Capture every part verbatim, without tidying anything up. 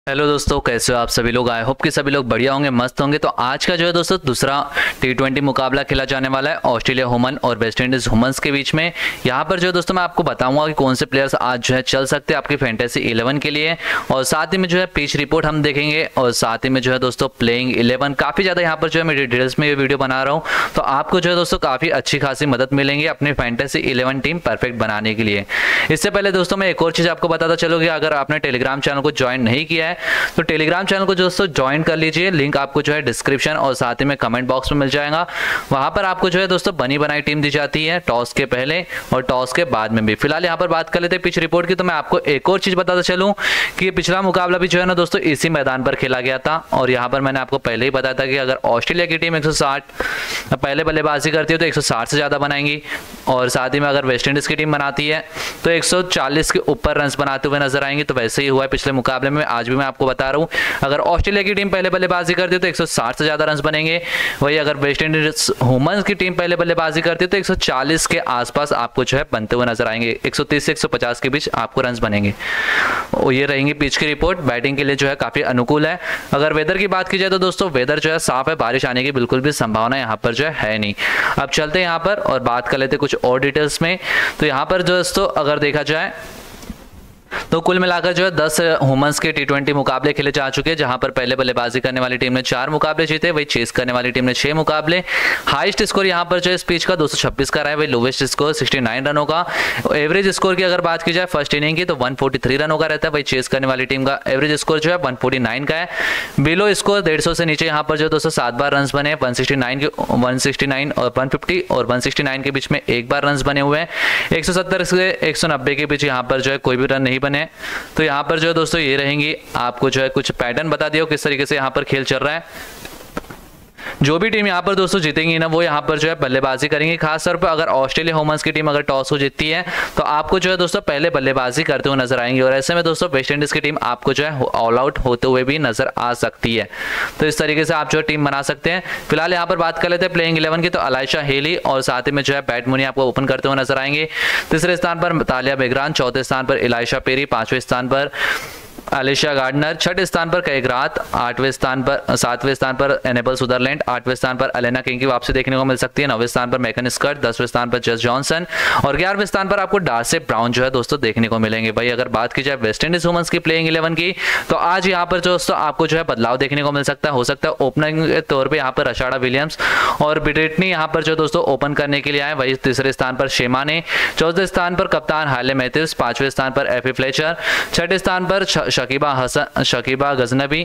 Hello दोस्तों, कैसे हो आप सभी लोग। आई होप कि सभी लोग बढ़िया होंगे, मस्त होंगे। तो आज का जो है दोस्तों दूसरा टी ट्वेंटी मुकाबला खेला जाने वाला है ऑस्ट्रेलिया वुमन और वेस्ट इंडीज वुमेन्स के बीच में। यहाँ पर जो है दोस्तों मैं आपको बताऊंगा कि कौन से प्लेयर्स आज जो है चल सकते हैं आपकी फैंटेसी इलेवन के लिए, और साथ ही में जो है पिच रिपोर्ट हम देखेंगे, और साथ ही में जो है दोस्तों प्लेइंग इलेवन काफ़ी ज़्यादा यहाँ पर जो है मैं डिटेल्स में ये वीडियो बना रहा हूँ, तो आपको जो है दोस्तों काफ़ी अच्छी खासी मदद मिलेंगी अपनी फैंटेसी इलेवन टीम परफेक्ट बनाने के लिए। इससे पहले दोस्तों मैं एक और चीज़ आपको बताता चलूँ कि अगर आपने टेलीग्राम चैनल को ज्वाइन नहीं किया है तो टेलीग्राम चैनल को दोस्तों ज्वाइन कर लीजिए। लिंक आपको जो है डिस्क्रिप्शन और साथ ही में कमेंट बॉक्स में मिल जाएगा। वहां पर आपको जो है दोस्तों बनी बनाई टीम दी जाती है टॉस के पहले और टॉस के बाद में भी। फिलहाल यहाँ पर बात कर लेते हैं पिच रिपोर्ट की, तो मैं आपको एक और चीज बताता चलूं कि पिछला मुकाबला भी जो है ना दोस्तों इसी मैदान पर खेला गया था, और यहाँ पर मैंने आपको पहले ही बताया था कि अगर ऑस्ट्रेलिया की टीम एक सौ साठ पहले बल्लेबाजी करती है तो एक सौ साठ से ज्यादा बनाएंगी, और साथ ही में अगर वेस्ट इंडीज की टीम बनाती है तो एक सौ चालीस के ऊपर रन बनाते हुए नजर आएंगे। तो वैसे ही हुआ है पिछले मुकाबले में, आज भी मैं आपको बता रहा हूँ अगर ऑस्ट्रेलिया की टीम पहले बल्लेबाजी करती है तो एक सौ साठ से ज्यादा रन बनेंगे। वही अगर वेस्ट इंडीज वुमेन्स की टीम पहले बल्लेबाजी करती है तो एक सौ चालीस के आसपास आपको जो है बनते हुए नजर आएंगे। एक सौ तीस से एक सौ पचास के बीच आपको रन बनेंगे। और ये रहेंगी पिच की रिपोर्ट। बैटिंग के लिए जो है काफी अनुकूल है। अगर वेदर की बात की जाए तो दोस्तों वेदर जो है साफ है, बारिश आने की बिल्कुल भी संभावना यहाँ पर जो है, है नहीं। अब चलते हैं यहाँ पर और बात कर लेते कुछ और डिटेल्स में। तो यहाँ पर दोस्तों अगर देखा जाए तो कुल मिलाकर जो है दस वुमेन्स के टी ट्वेंटी मुकाबले खेले जा चुके हैं, जहां पर पहले बल्लेबाजी करने वाली टीम ने चार मुकाबले जीते, वही चेस करने वाली टीम ने छह मुकाबले। हाईएस्ट स्कोर यहां पर जो है इस पिच का दो सौ छब्बीस का रहा है, वही लोवेस्ट स्कोर उनहत्तर रनों का। एवरेज स्कोर की अगर बात की जाए फर्स्ट इनिंग की तो एक सौ तैंतालीस रनों का रहता है, वही चेस करने वाली टीम का एवरेज स्कोर जो है एक सौ उनचास का है। बिलो स्कोर डेढ़ सौ से नीचे यहाँ पर जो दोस्तों सात बार रन बने, एक सौ उनहत्तर के एक सौ उनहत्तर और एक सौ पचास और एक सौ उनहत्तर के बीच में एक बार रन बने हुए हैं। एक सौ सत्तर से एक सौ नब्बे के बीच यहाँ पर जो है कोई भी रन नहीं बने। तो यहाँ पर जो है दोस्तों ये रहेंगी, आपको जो है कुछ पैटर्न बता दिया किस तरीके से यहाँ पर खेल चल रहा है। जो भी टीम यहाँ पर दोस्तों जीतेंगी ना वो यहाँ पर जो है बल्लेबाजी करेंगे। खासतौर पर अगर ऑस्ट्रेलिया वुमेन्स की टीम अगर टॉस को जीतती है तो आपको जो है दोस्तों पहले बल्लेबाजी करते हुए नजर आएंगे, और ऐसे में दोस्तों वेस्ट इंडीज की टीम आपको जो है ऑल आउट होते हुए भी नजर आ सकती है। तो इस तरीके से आप जो टीम बना सकते हैं। फिलहाल यहाँ पर बात कर लेते हैं प्लेइंग इलेवन की, तो अलाइशा हेली और साथ ही में जो है पैट मुनी आपको ओपन करते हुए नजर आएंगे। तीसरे स्थान पर तालिया बेगरान, चौथे स्थान पर इलाइशा पेरी, पांचवें स्थान पर अलिशा गार्डनर, छठे स्थान पर कैगरात, आठवें स्थान पर सातवें स्थान पर एनेबल सुदरलैंड, आठवें स्थान पर एलेना किंग की वापसी देखने को मिल सकती है, नौवें स्थान पर मैकन स्कर्ट, दसवें स्थान पर जस जॉनसन और ग्यारहवें स्थान पर आपको डार्सी ब्राउन जो है दोस्तों देखने को मिलेंगे। भाई अगर बात की जाए वेस्ट इंडीज वुमेन्स की प्लेइंग इलेवन की तो आज यहाँ पर दोस्तों आपको जो है बदलाव देखने को मिल सकता है। हो सकता है ओपनिंग के तौर पर यहाँ पर रशाड़ा विलियम्स और ब्रिटनी यहाँ पर जो दोस्तों ओपन करने के लिए आए। वही तीसरे स्थान पर शेमा ने, चौथे स्थान पर कप्तान हाले मैथ्यूज, पांचवें स्थान पर एफी फ्लेचर, छठे स्थान पर शकीबा हसन शकीबा गजनबी,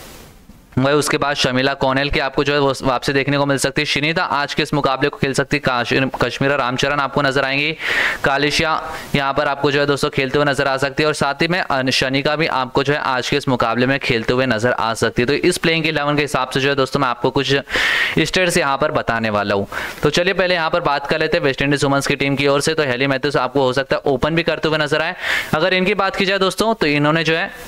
वही उसके बाद शमीला कॉनेल की आपको जो है वापसी देखने को मिल सकती है। शिनीता आज के इस मुकाबले को खेल सकती है। कश्मीरा रामचरण आपको नजर आएंगी। कालिशिया यहाँ पर आपको जो है दोस्तों खेलते हुए नजर आ सकती है, और साथ ही में शनिका भी आपको जो है आज के इस मुकाबले में खेलते हुए नजर आ सकती है। तो इस प्लेइंग इलेवन के हिसाब से जो है दोस्तों मैं आपको कुछ स्टेट्स यहाँ पर बताने वाला हूँ। तो चलिए पहले यहाँ पर बात कर लेते हैं वेस्ट इंडीज वुमेन्स की टीम की ओर से। तो हेली मैथ्यूज आपको हो सकता है ओपन भी करते हुए नजर आए। अगर इनकी बात की जाए दोस्तों तो इन्होंने जो है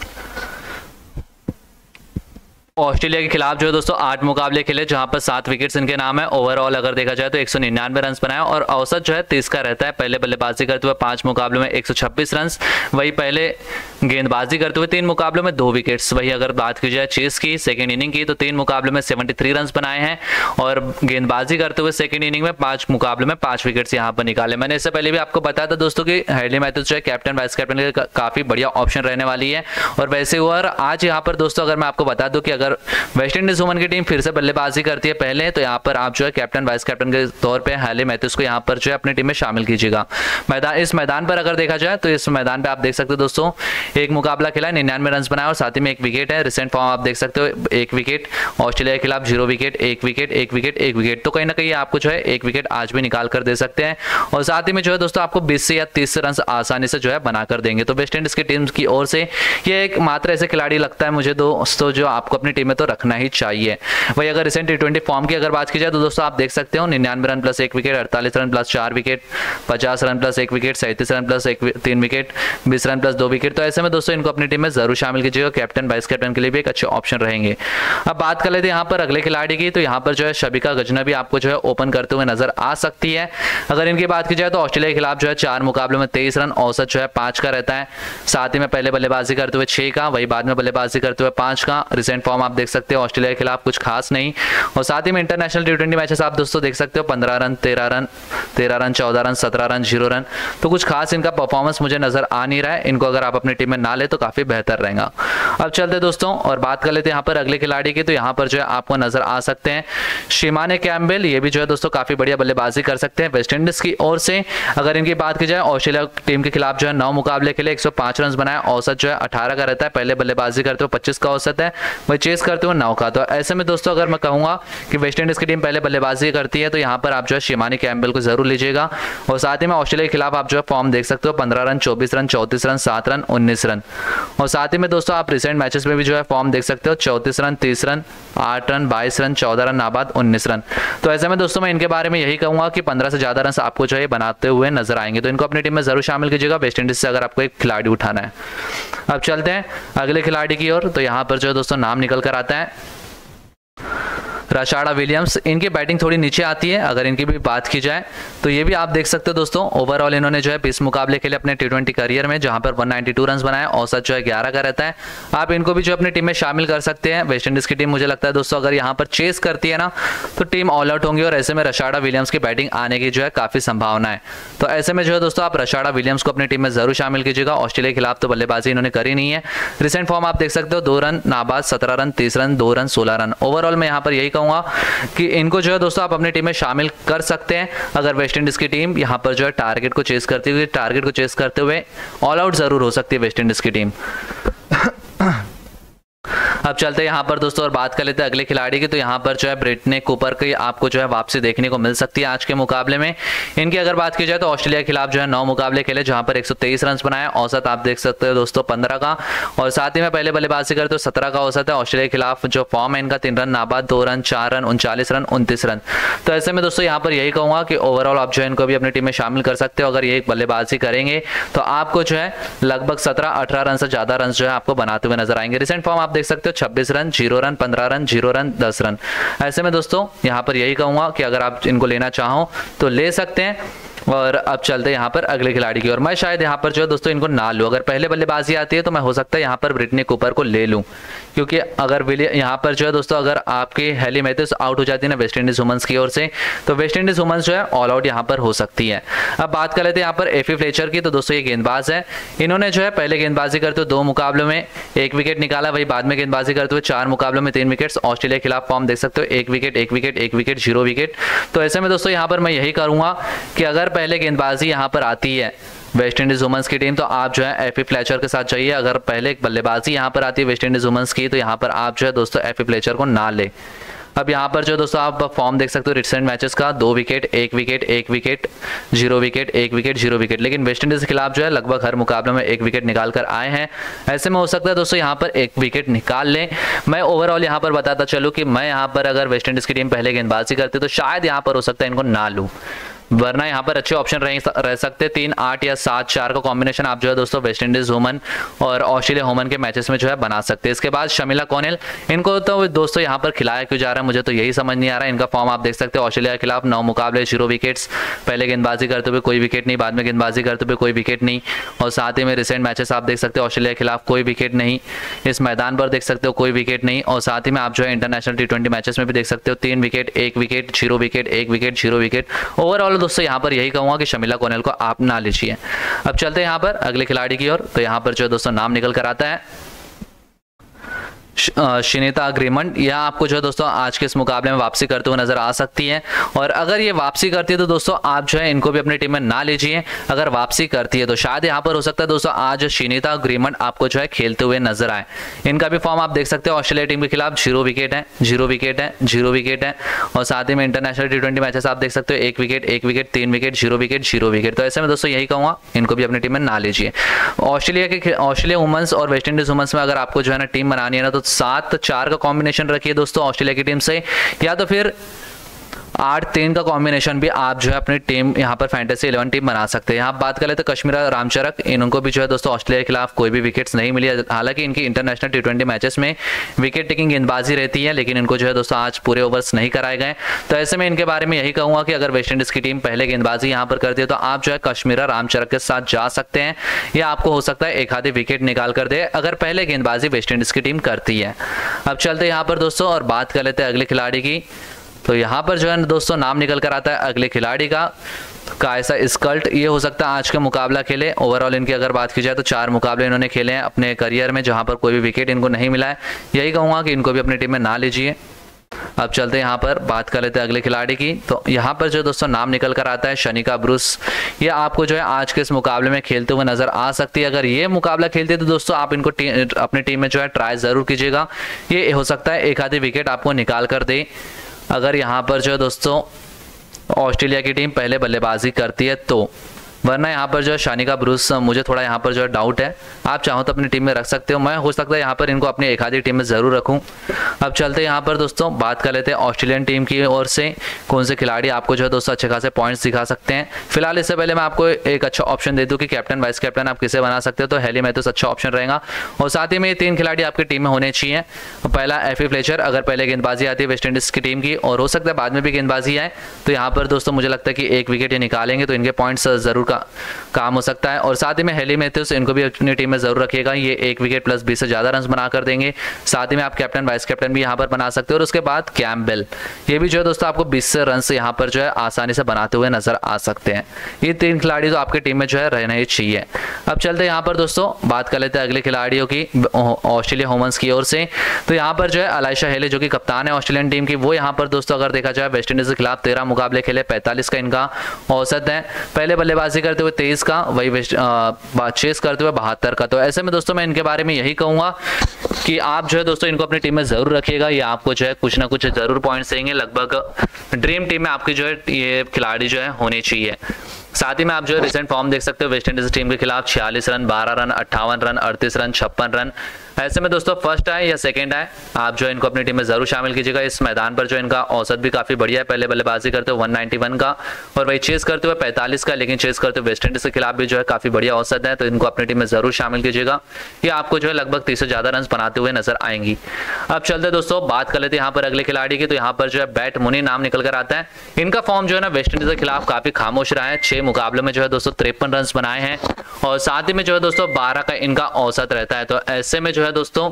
ऑस्ट्रेलिया के खिलाफ जो है दोस्तों आठ मुकाबले खेले, जहां पर सात विकेट्स इनके नाम है। ओवरऑल अगर देखा जाए तो एक सौ निन्यानवे रन बनाए, और औसत जो है तीस का रहता है। पहले बल्लेबाजी करते हुए पांच मुकाबलों में एक सौ छब्बीस रन, वही पहले गेंदबाजी करते हुए तीन मुकाबलों में दो विकेट्स। वही अगर बात की जाए चेस की सेकेंड इनिंग की तो तीन मुकाबलों में तिहत्तर रन बनाए हैं, और गेंदबाजी करते हुए सेकेंड इनिंग में पांच मुकाबलों में पांच विकेट्स यहाँ पर निकाले। मैंने इससे पहले भी आपको बताया था दोस्तों की हेली मैथ्यूज जो है कैप्टन वाइस कैप्टन के काफी बढ़िया ऑप्शन रहने वाली है, और वैसे हुआ। आज यहाँ पर दोस्तों अगर मैं आपको बता दूं कि अगर वेस्ट इंडीज वुमेन की टीम फिर से बल्लेबाजी करती है पहले, तो यहाँ पर आप जो है कैप्टन वाइस कैप्टन के तौर पे हेली मैथ्यूज को यहाँ पर जो है अपनी टीम में शामिल कीजिएगा। मैदान इस मैदान पर अगर देखा जाए तो इस मैदान पे आप देख सकते हो दोस्तों एक मुकाबला खेला, निन्यानवे रन बनाया, और साथ ही में एक विकेट है। रिसेंट फॉर्म आप देख सकते हो, एक विकेट ऑस्ट्रेलिया के खिलाफ, जीरो विकेट, एक विकेट, एक विकेट, एक विकेट। तो कहीं ना कहीं आपको जो है एक विकेट आज भी निकाल कर दे सकते हैं, और साथ ही में जो है दोस्तों आपको बीस से या तीस रन आसानी से जो है बनाकर देंगे। तो वेस्ट इंडीज की टीम की ओर से ये एक मात्र ऐसे खिलाड़ी लगता है मुझे दोस्तों जो आपको अपनी टीम में तो रखना ही चाहिए। वही अगर रिसेंट टी ट्वेंटी फॉर्म की अगर बात की जाए तो दोस्तों आप देख सकते हो निन्यानवे रन प्लस एक विकेट, अड़तालीस रन प्लस चार विकेट, पचास रन प्लस एक विकेट, सैंतीस रन प्लस एक तीन विकेट, बीस रन प्लस दो विकेट। तो ऐसे में दोस्तों इनको अपनी टीम में जरूर शामिल कीजिएगा, कैप्टन वाइस कैप्टन के लिए भी एक अच्छे ऑप्शन रहेंगे। अब बात कर लेते हैं यहाँ पर अगले खिलाड़ी की, तो यहाँ पर जो है शबिका गजनबी आपको जो है ओपन करते हुए नजर आ सकती है। अगर इनकी बात की जाए तो ऑस्ट्रेलिया के खिलाफ जो है चार मुकाबलों में तेईस रन औसत जो है पांच का रहता है, साथ ही में पहले बल्लेबाजी करते हुए छह का, वही बाद में बल्लेबाजी करते हुए पांच का। रिसेंट फॉर्म आप देख सकते हो ऑस्ट्रेलिया के खिलाफ कुछ खास नहीं, और साथ ही में इंटरनेशनल टी ट्वेंटी मैचेस आप दोस्तों देख सकते हो पंद्रह रन, तेरह रन, तेरह रन, चौदह रन, सत्रह रन, जीरो रन। तो कुछ खास इनका परफॉर्मेंस मुझे नजर आ नहीं रहा है। इनको अगर आप अपनी टीम में ना ले तो काफी बेहतर रहेगा। अब चलते दोस्तों और बात कर लेते हैं यहाँ पर अगले खिलाड़ी की, तो यहाँ पर जो है आपको नजर आ सकते हैं शिमाने कैम्पबेल। ये भी जो है दोस्तों काफी बढ़िया बल्लेबाजी कर सकते हैं वेस्ट इंडीज की ओर से। अगर इनकी बात की जाए ऑस्ट्रेलिया टीम के खिलाफ जो है नौ मुकाबले के लिए एक सौ पांच रन बनाए, औसत जो है अठारह का रहता है, पहले बल्लेबाजी करते हुए पच्चीस का औसत है, वही चेस करते हुए नौ का। तो ऐसे में दोस्तों अगर मैं कहूंगा कि वेस्ट इंडीज की टीम पहले बल्लेबाजी करती है तो यहाँ पर आप जो है शिमाने कैम्पबेल को जरूर लीजिएगा। और साथ ही में ऑस्ट्रेलिया के खिलाफ आप जो है फॉर्म देख सकते हो पंद्रह रन, चौबीस रन, चौंतीस रन, सात रन, उन्नीस रन। और साथ ही में दोस्तों आप रिसेंट मैचेस में भी जो है फॉर्म देख सकते हो चौंतीस रन, तीस रन, आठ रन, बाईस रन, चौदह रन, नाबाद उन्नीस रन। तो ऐसे में दोस्तों मैं इनके बारे में यही कहूंगा कि पंद्रह से ज्यादा रन आपको जो है बनाते हुए नजर आएंगे। तो इनको अपनी टीम में जरूर शामिल कीजिएगा वेस्ट इंडीज से अगर आपको एक खिलाड़ी उठाना है। अब चलते हैं अगले खिलाड़ी की ओर, तो यहाँ पर जो है दोस्तों नाम निकल कर आता है रशाडा विलियम्स। इनकी बैटिंग थोड़ी नीचे आती है। अगर इनकी भी बात की जाए तो ये भी आप देख सकते हो दोस्तों ओवरऑल इन्होंने जो है बीस मुकाबले के लिए अपने टी ट्वेंटी करियर में जहां पर एक सौ बानवे रन बनाए, औसत जो है ग्यारह का रहता है। आप इनको भी जो अपनी टीम में शामिल कर सकते हैं। वेस्ट इंडीज की टीम मुझे लगता है दोस्तों अगर यहाँ पर चेस करती है ना तो टीम ऑल आउट होंगी, और ऐसे में रशाडा विलियम्स की बैटिंग आने की जो है काफी संभावना है। तो ऐसे में जो है दोस्तों आप रशाडा विलियम्स को अपनी टीम में जरूर शामिल कीजिएगा। ऑस्ट्रेलिया के खिलाफ तो बल्लेबाजी इन्होंने करी नहीं है। रिसेंट फॉर्म आप देख सकते हो दो रन, नाबाद सत्रह रन, तीस रन, दो रन, सोलह रन। ओवरऑल मैं यहाँ पर यही कहूंगा कि इनको जो है दोस्तों आप अपनी टीम में शामिल कर सकते हैं। अगर वेस्ट इंडीज की टीम यहाँ पर जो है टारगेट को चेस करती हुई टारगेट को चेस करते हुए ऑल आउट जरूर हो सकती है वेस्ट इंडीज की टीम। अब चलते हैं यहाँ पर दोस्तों और बात कर लेते हैं अगले खिलाड़ी की, तो यहाँ पर जो है ब्रिटनी कूपर की आपको जो है वापसी देखने को मिल सकती है आज के मुकाबले में। इनकी अगर बात की जाए तो ऑस्ट्रेलिया के खिलाफ जो है नौ मुकाबले खेले जहाँ पर एक सौ तेईस रन बनाए, औसत आप देख सकते हो दोस्तों पंद्रह का, और साथ ही में पहले बल्लेबाजी करते हो सत्रह का औसत है। ऑस्ट्रेलिया के खिलाफ जो फॉर्म है इनका तीन रन, नाबाद दो रन, चार रन, उनचालीस रन, उनतीस रन। तो ऐसे में दोस्तों यहाँ पर यही कहूंगा कि ओवरऑल आप जो है इनको भी अपनी टीम में शामिल कर सकते हो। अगर ये बल्लेबाजी करेंगे तो आपको जो है लगभग सत्रह अठारह रन से ज्यादा रन जो है आपको बनाते हुए नजर आएंगे। रिसेंट फॉर्म आप देख सकते हो छब्बीस रन, जीरो रन, पंद्रह रन, जीरो रन, दस रन। ऐसे में दोस्तों यहाँ पर यही कहूंगा कि अगर आप इनको लेना चाहो तो ले सकते हैं। और अब चलते हैं यहाँ पर अगले खिलाड़ी की ओर। मैं शायद यहाँ पर जो है दोस्तों इनको ना लूँ। अगर पहले बल्लेबाजी आती है तो मैं हो सकता है यहाँ पर ब्रिटनी कूपर को ले लूँ, क्योंकि अगर यहाँ पर जो है दोस्तों अगर आपकी हेली मैथ्यूज आउट हो जाती है ना वेस्ट इंडीज वुमेन्स की ओर से, तो वेस्ट इंडीज वुमेन्स जो है ऑल आउट यहाँ पर हो सकती है। अब बात कर लेते हैं यहाँ पर एफी फ्लेचर की, तो दोस्तों ये गेंदबाज है। इन्होंने जो है पहले गेंदबाजी करते हुए दो मुकाबलों में एक विकेट निकाला, वही बाद में गेंदबाजी करते हुए चार मुकाबलों में तीन विकेट। ऑस्ट्रेलिया के खिलाफ फॉर्म देख सकते हो एक विकेट, एक विकेट, एक विकेट, जीरो विकेट। तो ऐसे में दोस्तों यहाँ पर मैं यही करूंगा कि अगर पहले गेंदबाजी यहाँ पर आती है वेस्ट इंडीज वुमेन्स की टीम तो आप जो है एफी फ्लेचर के साथ जाइए। अगर पहले एक बल्लेबाजी यहाँ पर आती है वेस्ट इंडीज वुमेन्स की तो यहाँ पर आप जो है दोस्तों एफी फ्लेचर को ना ले। अब यहाँ पर जो दोस्तों आप फॉर्म देख सकते हो रिसेंट मैचेस का दो विकेट, एक विकेट, एक विकेट, जीरो विकेट, एक विकेट, जीरो विकेट। लेकिन वेस्ट इंडीज के खिलाफ जो है लगभग हर मुकाबले में एक विकेट निकाल कर आए हैं। ऐसे में हो सकता है दोस्तों यहाँ पर एक विकेट निकाल लें। मैं ओवरऑल यहाँ पर बताता चलूँ कि मैं यहाँ पर अगर वेस्ट इंडीज की टीम पहले गेंदबाजी करती तो शायद यहाँ पर हो सकता है इनको ना लूँ, वरना यहाँ पर अच्छे ऑप्शन रह, रह सकते तीन आठ या सात चार का कॉम्बिनेशन आप जो है दोस्तों वेस्ट इंडीज वुमेन और ऑस्ट्रेलिया वुमेन के मैचेस में जो है बना सकते हैं। इसके बाद शमिला कॉनेल, इनको तो दोस्तों यहाँ पर खिलाया क्यों जा रहा है मुझे तो यही समझ नहीं आ रहा है। इनका फॉर्म आप देख सकते हो ऑस्ट्रेलिया के खिलाफ नौ मुकाबले जीरो विकेट्स, पहले गेंदबाजी करते हुए कोई विकेट नहीं, बाद में गेंदबाजी करते हुए कोई विकेट नहीं, और साथ ही में रिसेंट मैचेस आप देख सकते हो ऑस्ट्रेलिया के खिलाफ कोई विकेट नहीं, इस मैदान पर देख सकते हो कोई विकेट नहीं, और साथ ही में आप जो है इंटरनेशनल टी ट्वेंटी मैचेस में भी देख सकते हो तीन विकेट, एक विकेट, जीरो विकेट, एक विकेट, जीरो विकेट। ओवरऑल दोस्तों यहाँ पर यही कहूंगा कि शमिला कॉनेल को आप ना लीजिए। अब चलते हैं यहाँ पर अगले खिलाड़ी की ओर, तो यहाँ पर जो दोस्तों नाम निकल कर आता है शिनेता अग्रीमेंट। यह आपको जो है दोस्तों आज के इस मुकाबले में वापसी करते हुए नजर आ सकती है, और अगर ये वापसी करती है तो दोस्तों आप जो है इनको भी अपनी टीम में ना लीजिए। अगर वापसी करती है तो शायद यहाँ पर हो सकता है दोस्तों आज शिनेता अग्रीमेंट आपको जो है खेलते हुए नजर आए। इनका भी फॉर्म आप देख सकते हो ऑस्ट्रेलिया टीम के खिलाफ जीरो विकेट है, जीरो विकेट है, जीरो विकेट है, और साथ ही में इंटरनेशनल टी ट्वेंटी मैचेस आप देख सकते हो एक विकेट, एक विकेट, तीन wicket, zero wicket, zero wicket. तो ऐसे में दोस्तों यही कहूंगा इनको भी अपनी टीम में ना लीजिए। ऑस्ट्रेलिया के ऑस्ट्रेलिया वुमेन्स और वेस्ट इंडीज वुमेन्स में अगर आपको जो है ना टीम बनानी है ना तो सात चार का कॉम्बिनेशन रखिए दोस्तों ऑस्ट्रेलिया की टीम से, या तो फिर आठ तीन का कॉम्बिनेशन भी आप जो है अपनी टीम यहाँ पर फैंटेसी इलेवन टीम बना सकते हैं। यहाँ बात कर लेते हैं कश्मीरा रामचरक, इनको भी जो है दोस्तों ऑस्ट्रेलिया के खिलाफ कोई भी विकेट्स नहीं मिली, हालांकि इनकी इंटरनेशनल टी ट्वेंटी मैचेस में विकेट टेकिंग गेंदबाजी रहती है, लेकिन इनको जो है दोस्तों आज पूरे ओवर्स नहीं कराए गए। तो ऐसे में इनके बारे में यही कहूँगा कि अगर वेस्ट इंडीज़ की टीम पहले गेंदबाजी यहाँ पर करती है तो आप जो है कश्मीरा रामचरक के साथ जा सकते हैं, या आपको हो सकता है एक आधी विकेट निकाल कर दे अगर पहले गेंदबाजी वेस्ट इंडीज़ की टीम करती है। अब चलते हैं यहाँ पर दोस्तों और बात कर लेते हैं अगले खिलाड़ी की। तो यहाँ पर जो है दोस्तों नाम निकल कर आता है अगले खिलाड़ी का, कायसा स्कल्ट। ये हो सकता है आज का मुकाबला खेले। ओवरऑल इनकी अगर बात की जाए तो चार मुकाबले इन्होंने खेले हैं अपने करियर में, जहाँ पर कोई भी विकेट इनको नहीं मिला है। यही कहूँगा कि इनको भी अपनी टीम में ना लीजिए। अब चलते हैं यहाँ पर बात कर लेते हैं अगले खिलाड़ी की। तो यहाँ पर जो दोस्तों नाम निकल कर आता है शनिका ब्रूस। ये आपको जो है आज के इस मुकाबले में खेलते हुए नजर आ सकती है। अगर ये मुकाबला खेलती है तो दोस्तों आप इनको टी, अपनी टीम में जो है ट्राई जरूर कीजिएगा। ये हो सकता है एक आधी विकेट आपको निकाल कर दे अगर यहाँ पर जो है दोस्तों ऑस्ट्रेलिया की टीम पहले बल्लेबाजी करती है तो, वरना यहाँ पर जो है शानिका ब्रूस मुझे थोड़ा यहाँ पर जो है डाउट है। आप चाहो तो अपनी टीम में रख सकते हो, मैं हो सकता है यहाँ पर इनको अपनी एक आधी टीम में ज़रूर रखूँ। अब चलते हैं यहाँ पर दोस्तों बात कर लेते हैं ऑस्ट्रेलियन टीम की ओर से कौन से खिलाड़ी आपको जो है दोस्तों अच्छे खासे पॉइंट्स दिखा सकते हैं। फिलहाल इससे पहले मैं आपको एक अच्छा ऑप्शन दे दूँ कि कैप्टन वाइस कैप्टन आप किसे बना सकते हो, तो हेली मैथ्यूज अच्छा ऑप्शन रहेगा। और साथ ही में ये तीन खिलाड़ी आपकी टीम में होने चाहिए। पहला एफी फ्लेचर, अगर पहले गेंदबाजी आती है वेस्ट इंडीज़ की टीम की और हो सकता है बाद में भी गेंदबाजी आए, तो यहाँ पर दोस्तों मुझे लगता है कि एक विकेट ये निकालेंगे तो इनके पॉइंट्स ज़रूर का काम हो सकता है। और साथ ही में हेली मैथ्यूज, इनको भी अपनी टीम में जरूर रखिएगा। ये एक विकेट प्लस बीस से ज्यादा रन बना कर देंगे। साथ ही में आप कैप्टन वाइस कैप्टन भी यहाँ पर बना सकते हो। और उसके बाद कैम्पबेल, ये भी जो है दोस्तों आपको बीस से रन से यहाँ पर जो है आसानी से बनाते हुए नजर आ सकते हैं। ये तीन खिलाड़ी तो आपकी टीम में जो है रहना ही चाहिए। अब चलते हैं यहाँ पर दोस्तों बात कर लेते हैं अगले खिलाड़ियों की ऑस्ट्रेलिया वुमेन्स की ओर से। तो यहाँ पर जो है अलाइशा हेले जो कि कप्तान है ऑस्ट्रेलियन टीम की, वो यहाँ पर दोस्तों अगर देखा जाए वेस्ट इंडीज के खिलाफ तेरह मुकाबले खेले, पैंतालीस का इनका औसत है। पहले बल्लेबाजी करते हुए तेईस का, वही वेस्ट चेस करते हुए बहत्तर का। तो ऐसे में दोस्तों मैं इनके बारे में यही कहूंगा कि आप जो है दोस्तों इनको अपनी टीम में जरूर रखिएगा। ये आपको जो है कुछ ना कुछ जरूर पॉइंट्स देंगे। लगभग ड्रीम टीम में आपकी जो है ये खिलाड़ी जो है होने चाहिए। साथ ही में आप जो है रिसेंट फॉर्म देख सकते हो वेस्ट इंडीज टीम के खिलाफ छियालीस रन, बारह रन, अट्ठावन रन, अड़तीस रन, छप्पन रन। ऐसे में दोस्तों फर्स्ट आए या सेकंड आए, आप जो इनको अपनी टीम में जरूर शामिल कीजिएगा। इस मैदान पर जो इनका औसत भी काफी बढ़िया है, पहले बल्लेबाजी करते हुए एक सौ इक्यानवे का और वही चेस करते हुए पैंतालीस का, लेकिन चेस करते हुए वेस्ट इंडीज के खिलाफ भी जो है काफी बढ़िया औसत है। तो इनको अपनी टीम में जरूर शामिल कीजिएगा। ये आपको जो है लगभग तीस से ज्यादा रन बनाते हुए नजर आएंगी। अब चलते दोस्तों बात कर लेते हैं यहाँ पर अगले खिलाड़ी की। तो यहाँ पर जो है बैट मुनी नाम निकल कर आता है। इनका फॉर्म जो है ना वेस्ट इंडीज के खिलाफ काफी खामोश रहा है। छह मुकाबलों में जो है दोस्तों तिरपन रन बनाए हैं और साथ ही में जो है दोस्तों बारह का इनका औसत रहता है। तो ऐसे में जो है दोस्तों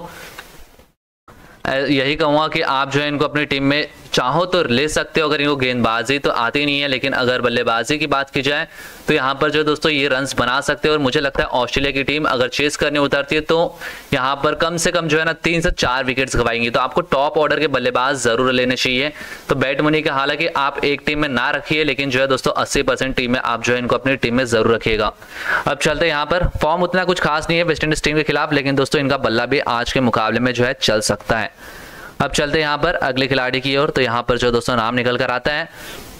यही कहूँगा कि आप जो है इनको अपनी टीम में चाहो तो ले सकते हो। अगर इनको गेंदबाजी तो आती नहीं है, लेकिन अगर बल्लेबाजी की बात की जाए तो यहाँ पर जो दोस्तों ये रन्स बना सकते हो। और मुझे लगता है ऑस्ट्रेलिया की टीम अगर चेस करने उतरती है तो यहाँ पर कम से कम जो है ना तीन से चार विकेट्स गवाएंगी। तो आपको टॉप ऑर्डर के बल्लेबाज जरूर लेने चाहिए। तो बैट मुनी का हालांकि आप एक टीम में ना रखिए, लेकिन जो है दोस्तों अस्सी परसेंट टीम में आप जो है इनको अपनी टीम में जरूर रखिएगा। अब चलते हैं यहाँ पर, फॉर्म उतना कुछ खास नहीं है वेस्ट इंडीज टीम के खिलाफ, लेकिन दोस्तों इनका बल्ला भी आज के मुकाबले में जो है चल सकता है। अब चलते हैं यहाँ पर अगले खिलाड़ी की ओर। तो यहाँ पर जो दोस्तों नाम निकल कर आता है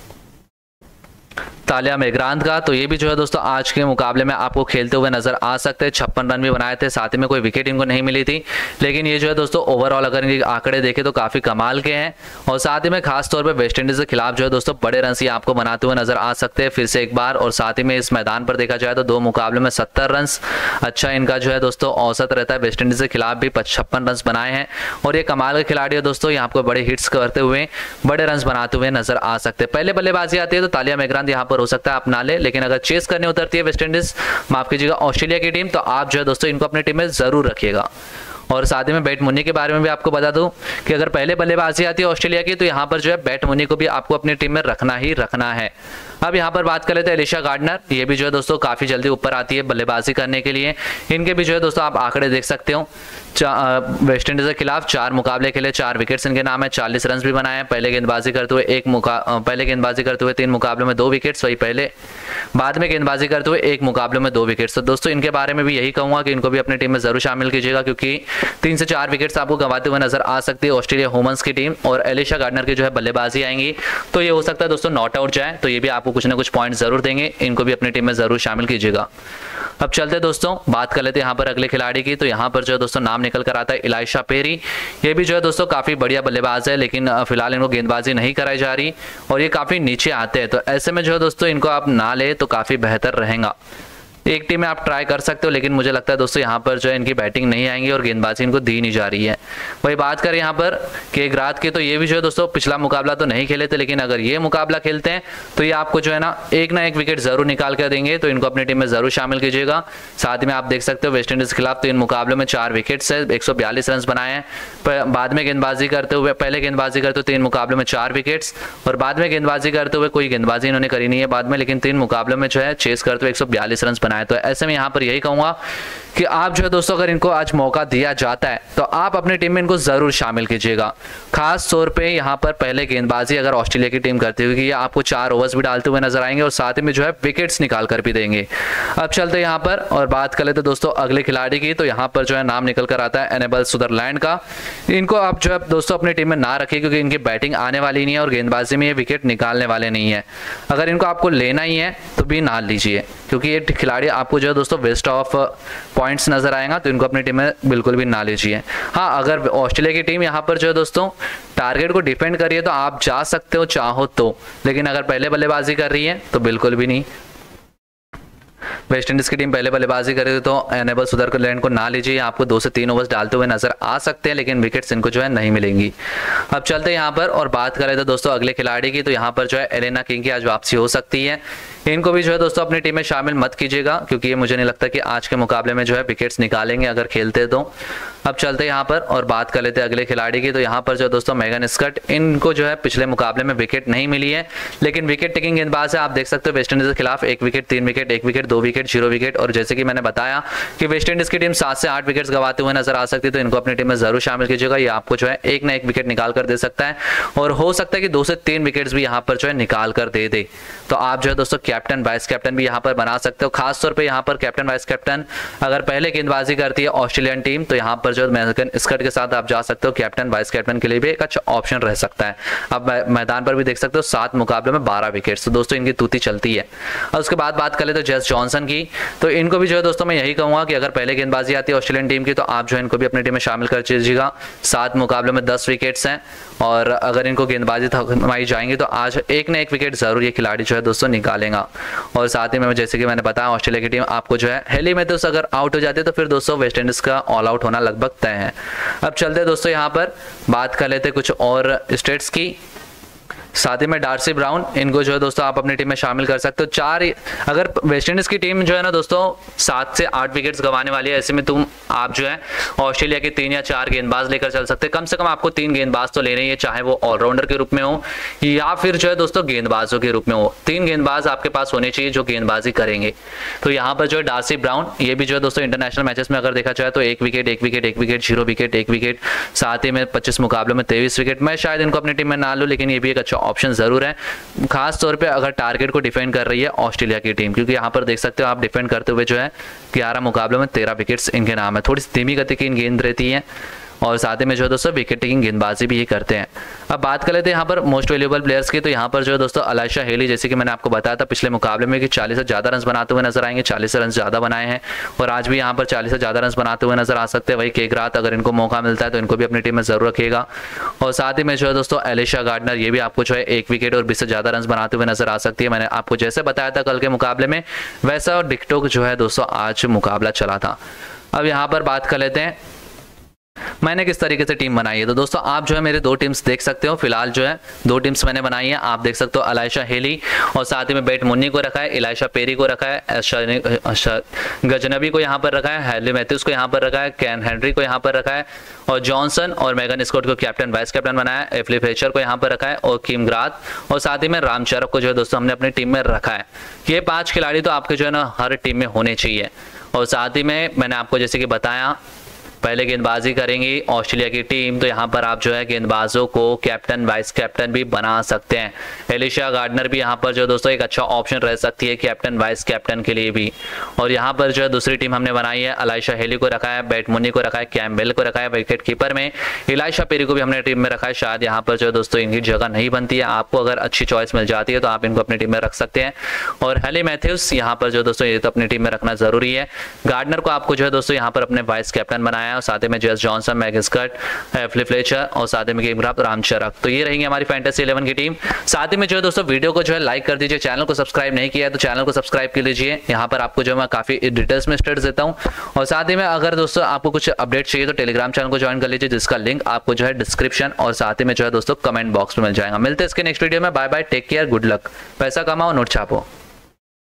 तालिया मेघरांत का। तो ये भी जो है दोस्तों आज के मुकाबले में आपको खेलते हुए नजर आ सकते हैं। छप्पन रन भी बनाए थे, साथ ही में कोई विकेट इनको नहीं मिली थी, लेकिन ये जो है दोस्तों ओवरऑल अगर इनके आंकड़े देखें तो काफी कमाल के हैं। और साथ ही में खास तौर पे वेस्ट इंडीज के खिलाफ जो है दोस्तों बड़े रन ये आपको बनाते हुए नजर आ सकते हैं फिर से एक बार। और साथ ही में इस मैदान पर देखा जाए तो दो मुकाबलों में सत्तर रन अच्छा इनका जो है दोस्तों औसत रहता है। वेस्ट इंडीज के खिलाफ भी छप्पन रन बनाए हैं और ये कमाल के खिलाड़ी है दोस्तों। ये आपको बड़े हिट्स करते हुए बड़े रन बनाते हुए नजर आ सकते हैं। पहले बल्लेबाजी आती है तो तालिया मेघरांत यहाँ पर हो सकता है अपना ले, लेकिन अगर चेस करने उतरती है वेस्ट इंडीज, माफ कीजिएगा ऑस्ट्रेलिया की टीम, तो आप जो है दोस्तों इनको अपनी टीम में जरूर रखिएगा। और साथ ही में बैट मुनी के बारे में भी आपको बता दूं कि अगर पहले बल्लेबाजी आती है ऑस्ट्रेलिया की तो यहाँ पर जो है बैट मुनी को भी आपको अपनी टीम में रखना ही रखना है। अब यहाँ पर बात कर लेते हैं एलिशा गार्डनर। ये भी जो है दोस्तों काफी जल्दी ऊपर आती है बल्लेबाजी करने के लिए। इनके भी जो है दोस्तों आप आंकड़े देख सकते हो। वेस्ट इंडीज के खिलाफ चार मुकाबले खेले, चार विकेट्स इनके नाम है, चालीस रन भी बनाए हैं। पहले गेंदबाजी करते हुए एक मुका पहले गेंदबाजी करते हुए तीन मुकाबलों में दो विकेट्स, वही पहले बाद में गेंदबाजी करते हुए एक मुकाबले में दो विकेट्स। तो दोस्तों इनके बारे में भी यही कहूंगा कि इनको भी अपनी टीम में जरूर शामिल कीजिएगा, क्योंकि तीन से चार विकेट्स आपको गंवाते हुए नजर आ सकती है ऑस्ट्रेलिया वुमेन्स की टीम। और एलिशा गार्डनर की जो है बल्लेबाजी आएंगी तो ये हो सकता है दोस्तों नॉट आउट जाए, तो ये भी आपको कुछ ना कुछ पॉइंट जरूर देंगे, इनको भी अपनी टीम में जरूर शामिल कीजिएगा। अब चलते दोस्तों बात कर लेते हैं यहाँ पर अगले खिलाड़ी की। तो यहाँ पर जो है दोस्तों नाम निकल कर आता है इलाइशा पेरी। ये भी जो है दोस्तों काफ़ी बढ़िया बल्लेबाज है, लेकिन फिलहाल इनको गेंदबाजी नहीं कराई जा रही और ये काफ़ी नीचे आते हैं। तो ऐसे में जो है दोस्तों इनको आप ना ले तो काफ़ी बेहतर रहेगा। एक टीम में आप ट्राई कर सकते हो, लेकिन मुझे लगता है दोस्तों यहाँ पर जो है इनकी बैटिंग नहीं आएंगी और गेंदबाजी इनको दी नहीं जा रही है। वही बात करें यहाँ पर केगरात की, तो ये भी जो है दोस्तों पिछला मुकाबला तो नहीं खेले थे, लेकिन अगर ये मुकाबला खेलते हैं तो ये आपको जो है ना एक ना एक विकेट जरूर निकाल कर देंगे, तो इनको अपनी टीम में जरूर शामिल कीजिएगा। साथ में आप देख सकते हो वेस्ट इंडीज के खिलाफ तो इन मुकाबलों में चार विकेट्स है, एक सौ बयालीस रन बनाए हैं। बाद में गेंदबाजी करते हुए पहले गेंदबाजी करते हुए तीन मुकाबलों में चार विकेट्स, और बाद में गेंदबाजी करते हुए कोई गेंदबाजी इन्होंने करी नहीं है बाद में, लेकिन तीन मुकाबलों में जो है चेस करते हुए एक सौ बयालीस रन बनाए। तो ऐसे में यहाँ पर यही कहूंगा कि आप जो है दोस्तों अगर इनको आज मौका दिया जाता है तो आप अपनी टीम में इनको जरूर शामिल कीजिएगा। खास तौर पे यहाँ पर पहले गेंदबाजी अगर ऑस्ट्रेलिया की टीम करती हुई कि आपको चार ओवर्स भी डालते हुए नजर आएंगे और साथ में जो है विकेट्स निकाल कर भी देंगे। अब चलते यहाँ पर और बात कर लेते दोस्तों अगले खिलाड़ी की। तो यहाँ पर जो है नाम निकल कर आता है एनेबल सुदरलैंड का। इनको आप जो है दोस्तों अपनी टीम में ना रखिए, क्योंकि इनकी बैटिंग आने वाली नहीं है और गेंदबाजी में ये विकेट निकालने वाले नहीं है। अगर इनको आपको लेना ही है तो भी ना लीजिए, क्योंकि ये खिलाड़ी आपको जो है दोस्तों वेस्ट ऑफ पॉइंट्स नजर आएगा, तो इनको अपनी टीम में बिल्कुल भी ना लीजिए। हाँ, अगर ऑस्ट्रेलिया की टीम यहाँ पर जो है दोस्तों टारगेट को डिफेंड करिए तो आप जा सकते हो चाहो तो, लेकिन अगर पहले बल्लेबाजी कर रही है तो बिल्कुल भी नहीं। वेस्ट इंडीज की टीम पहले बल्लेबाजी करे तो एनेबल सुदरलैंड को ना लीजिए, आपको दो से तीन ओवर्स डालते हुए नजर आ सकते हैं, लेकिन विकेट्स इनको जो है नहीं मिलेंगी। अब चलते हैं यहाँ पर और बात करें तो दोस्तों अगले खिलाड़ी की। तो यहाँ पर जो है एलेना किंग की आज वापसी हो सकती है। इनको भी जो है दोस्तों अपनी टीम में शामिल मत कीजिएगा, क्योंकि ये मुझे नहीं लगता कि आज के मुकाबले में जो है विकेट्स निकालेंगे अगर खेलते तो। अब चलते हैं यहाँ पर और बात कर लेते हैं अगले खिलाड़ी की। तो यहाँ पर जो दोस्तों मेगन स्कट, इनको जो है पिछले मुकाबले में विकेट नहीं मिली है, लेकिन विकेट टेकिंग गेंदबाज है। आप देख सकते हो वेस्ट इंडीज के खिलाफ एक विकेट, तीन विकेट, एक विकेट, दो विकेट, जीरो विकेट। और जैसे कि मैंने बताया कि वेस्ट इंडीज की टीम सात से आठ विकेट्स गवाते हुए नजर आ सकती है, तो इनको अपनी टीम में जरूर शामिल कीजिएगा। ये आपको जो है एक ना एक विकेट निकाल कर दे सकता है और हो सकता है कि दो से तीन विकेट्स भी यहाँ पर जो है निकाल कर दे दे। तो आप जो है दोस्तों कैप्टन वाइस कैप्टन भी यहाँ पर बना सकते हो। खासतौर पर यहाँ पर कैप्टन वाइस कैप्टन अगर पहले गेंदबाजी करती है ऑस्ट्रेलियन टीम, तो यहाँ पर जो मेगन स्कट के साथ आप जा सकते हो। कैप्टन वाइस कैप्टन के लिए भी एक अच्छा ऑप्शन रह सकता है। अब मैदान पर भी देख सकते हो सात मुकाबलों में बारह विकेट्स, तो दोस्तों इनकी तूती चलती है। और उसके बाद बात कर ले तो जेस जॉनसन की, तो इनको भी जो है दोस्तों मैं यही कहूंगा कि अगर पहले गेंदबाजी आती है ऑस्ट्रेलियन टीम की तो आप जो है इनको भी अपनी टीम में शामिल कर दीजिएगा। सात मुकाबलों में दस विकेट्स हैं और अगर इनको गेंदबाजी थमाई जाएंगी तो आज एक ना एक विकेट जरूर ये खिलाड़ी जो है दोस्तों निकालेगा। और साथ ही में जैसे कि मैंने बताया ऑस्ट्रेलिया की टीम आपको जो है हेली मैथ्यूज अगर आउट हो जाती है तो फिर दोस्तों वेस्ट इंडीज का ऑल आउट होना लगभग तय है। अब चलते हैं दोस्तों यहाँ पर बात कर लेते कुछ और स्टेट्स की। साथ ही में डार्सी ब्राउन, इनको जो है दोस्तों आप अपनी टीम में शामिल कर सकते हो। चार अगर वेस्ट इंडीज की टीम जो है ना दोस्तों सात से आठ विकेट्स गंवाने वाली है, ऐसे में तुम आप जो है ऑस्ट्रेलिया के तीन या चार गेंदबाज लेकर चल सकते हैं। कम से कम आपको तीन गेंदबाज तो लेने ही है, चाहे वो ऑलराउंडर के रूप में हो या फिर जो है दोस्तों गेंदबाजों के रूप में हो। तीन गेंदबाज आपके पास होने चाहिए जो गेंदबाजी करेंगे। तो यहाँ पर जो है डार्सी ब्राउन, ये भी जो है दोस्तों इंटरनेशनल मैचेस में अगर देखा जाए तो एक विकेट, एक विकेट, एक विकेट, जीरो विकेट, एक विकेट, साथ ही में पच्चीस मुकाबलों में तेईस विकेट। मैं शायद इनको अपनी टीम में ना लूं, लेकिन ये भी एक अच्छा ऑप्शन जरूर है, खास तौर पे अगर टारगेट को डिफेंड कर रही है ऑस्ट्रेलिया की टीम, क्योंकि यहाँ पर देख सकते हो आप डिफेंड करते हुए जो है ग्यारह मुकाबलों में तेरह विकेट्स इनके नाम है। थोड़ी सी धीमी गति की इन गेंद रहती है और साथ ही में जो है दोस्तों विकेट टेकिंग गेंदबाजी भी ये करते हैं। अब बात कर लेते हैं यहाँ पर मोस्ट वैल्यूएबल प्लेयर्स की। तो यहाँ पर जो है दोस्तों अलाइशा हेली, जैसे कि मैंने आपको बताया था पिछले मुकाबले में कि चालीस से ज़्यादा रन बनाते हुए नजर आएंगे, चालीस रन ज़्यादा बनाए हैं और आज भी यहाँ पर चालीस से ज़्यादा रन बनाते हुए नजर आ सकते हैं। वही केगरात, अगर इनको मौका मिलता है तो इनको भी अपनी टीम में जरूर रखिएगा। और साथ ही में जो है दोस्तों एलिशा गार्डनर, ये भी आपको जो है एक विकेट और बीस से ज़्यादा रन बनाते हुए नजर आ सकती है। मैंने आपको जैसे बताया था कल के मुकाबले में, वैसा डिक्टो जो है दोस्तों आज मुकाबला चला था। अब यहाँ पर बात कर लेते हैं मैंने किस तरीके से टीम बनाई है। तो दोस्तों आप जो है मेरे दो टीम्स देख सकते हो। फिलहाल जो है दो टीम्स मैंने बनाई है, आप देख सकते हो अलाइशा हेली और साथ ही में बेट मुन्नी को रखा है, इलाइशा पेरी को रखा है, गजनबी को यहाँ पर रखा है, हेली मैथ्यूज को यहाँ पर रखा है, कैन हेनरी को यहाँ पर रखा है और जॉनसन और मेगन स्कॉट को कैप्टन वाइस कैप्टन बनाया है, एफली फ्लेचर को यहाँ पर रखा है और किम ग्राथ और साथ ही में रामचरक को जो है दोस्तों हमने अपनी टीम में रखा है। ये पांच खिलाड़ी तो आपके जो है ना हर टीम में होने चाहिए। और साथ ही में मैंने आपको जैसे कि बताया पहले गेंदबाजी करेंगी ऑस्ट्रेलिया की टीम, तो यहाँ पर आप जो है गेंदबाजों को कैप्टन वाइस कैप्टन भी बना सकते हैं। एलिशा गार्डनर भी यहाँ पर जो दोस्तों एक अच्छा ऑप्शन रह सकती है कैप्टन वाइस कैप्टन के लिए भी। और यहाँ पर जो है दूसरी टीम हमने बनाई है, अलाइशा हेली को रखा है, बैट मुनी को रखा है, कैम्बेल को रखा है, विकेट कीपर में इलाइशा पेरी को भी हमने टीम में रखा है। शायद यहाँ पर जो है दोस्तों इनकी जगह नहीं बनती है, आपको अगर अच्छी चॉइस मिल जाती है तो आप इनको अपनी टीम में रख सकते हैं। और हेली मैथ्यूज यहाँ पर जो दोस्तों ये तो अपनी टीम में रखना जरूरी है। गार्डनर को आपको जो है दोस्तों यहाँ पर अपने वाइस कैप्टन बनाया है, और साथ में जेस जॉनसन, मैगिस्कट, फ्लिप फ्लेचर और साथ में गेम ग्राफ, रामचरक। तो ये रहेंगे हमारी फैंटेसी इलेवन की टीम। साथ ही में जो है दोस्तों वीडियो को जो है लाइक कर दीजिए, चैनल को सब्सक्राइब नहीं किया है तो चैनल को सब्सक्राइब कर लीजिए। यहाँ पर आपको जो मैं काफी डिटेल्स में स्टेट्स देता हूँ। और साथ ही में अगर दोस्तों आपको कुछ अपडेट चाहिए तो टेलीग्राम चैनल को ज्वाइन कर लीजिए, जिसका लिंक आपको जो है डिस्क्रिप्शन और साथ ही में जो है दोस्तों कमेंट बॉक्स में मिल जाएगा। मिलते हैं इसके नेक्स्ट वीडियो में। Bye bye, take care, good luck. पैसा कमाओ, नोट छापो।